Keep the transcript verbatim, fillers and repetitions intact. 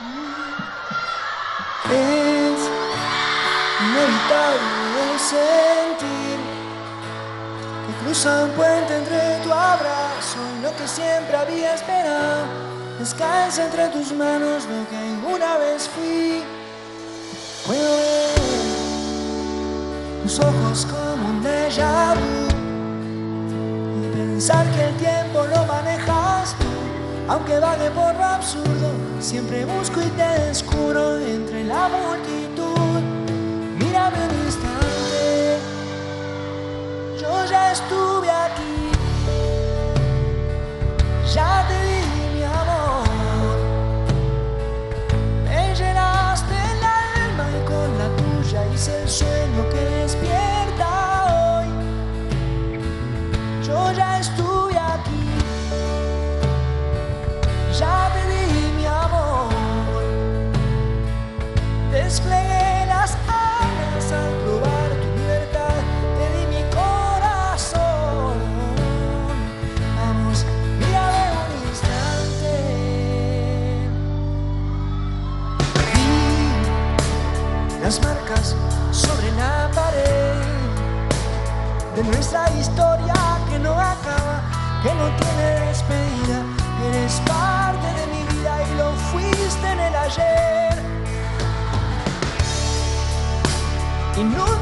Es inevitable sentir que cruza un puente entre tu abrazo y lo que siempre había esperado. Descansa entre tus manos lo que alguna vez fui. Puedo ver tus ojos como un déjà vu y pensar que el tiempo lo manejas tú. Aunque vague por lo absurdo, siempre busco y te descubro entre la multitud. Mírame un instante, yo ya estuve aquí, ya te di mi amor. Me llenaste el alma y con la tuya hice el sueño que despierta hoy. Yo ya estuve aquí, ya te di mi amor. Desplegué las alas al probar tu libertad. Te di mi corazón. Vamos, mírame un instante. Vi las marcas sobre la pared de nuestra historia que no acaba, que no tiene despedida. Eres parte de mi vida y lo fuiste en el ayer. Y no